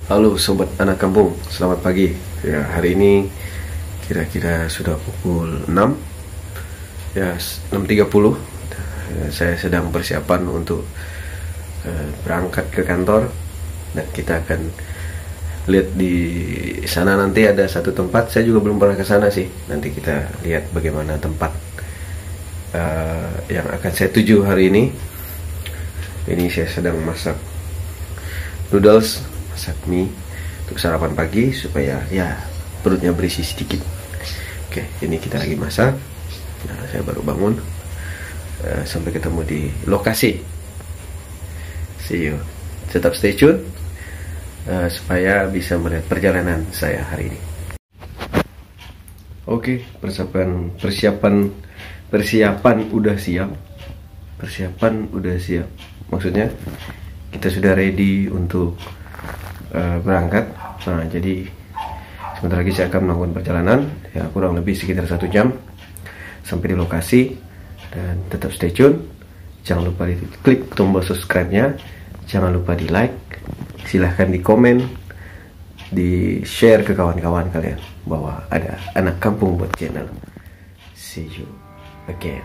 Halo sobat anak kampung, selamat pagi. Ya, hari ini kira-kira sudah pukul 6. Ya, 6.30. Saya sedang persiapan untuk berangkat ke kantor, dan kita akan lihat di sana. Nanti ada satu tempat, saya juga belum pernah ke sana sih. Nanti kita lihat bagaimana tempat yang akan saya tuju hari ini. Ini saya sedang masak noodles, masak mie untuk sarapan pagi supaya ya perutnya berisi sedikit. Oke, ini kita lagi masak. Nah, saya baru bangun. Sampai ketemu di lokasi. See you. Tetap stay tune supaya bisa melihat perjalanan saya hari ini. Oke, persiapan udah siap. Maksudnya kita sudah ready untuk berangkat. Nah, jadi sebentar lagi saya akan melakukan perjalanan, ya kurang lebih sekitar 1 jam sampai di lokasi. Dan tetap stay tune. Jangan lupa di klik tombol subscribe-nya, jangan lupa di like, silahkan di komen, di share ke kawan-kawan kalian bahwa ada anak kampung buat channel. See you again.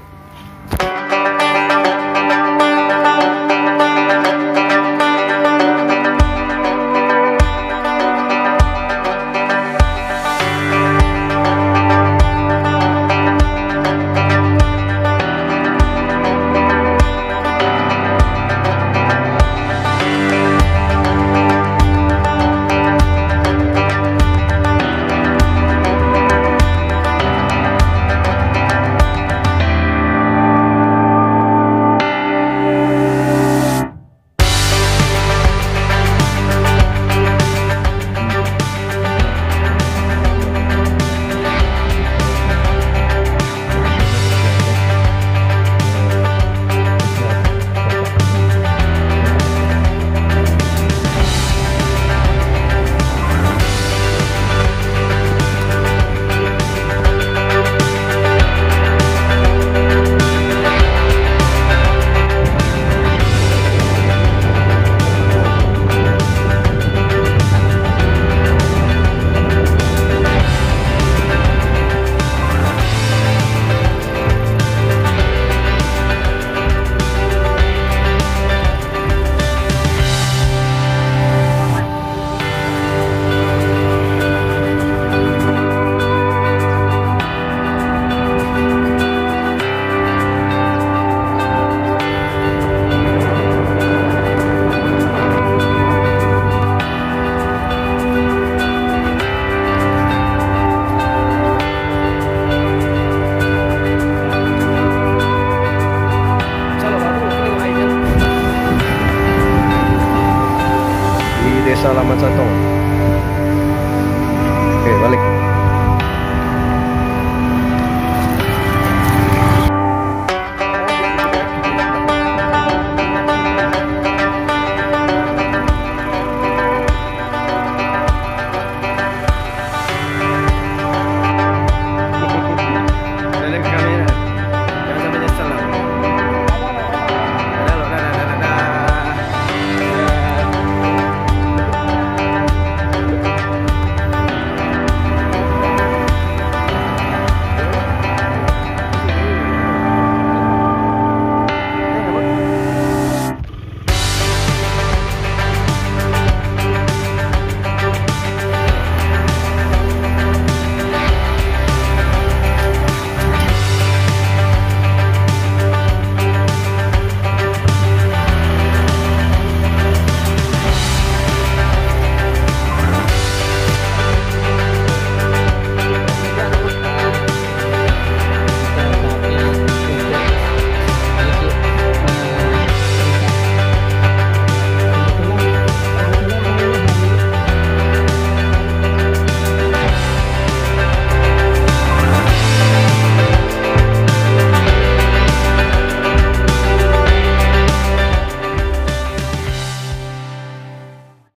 Desa Laman Santong. Oke, balik.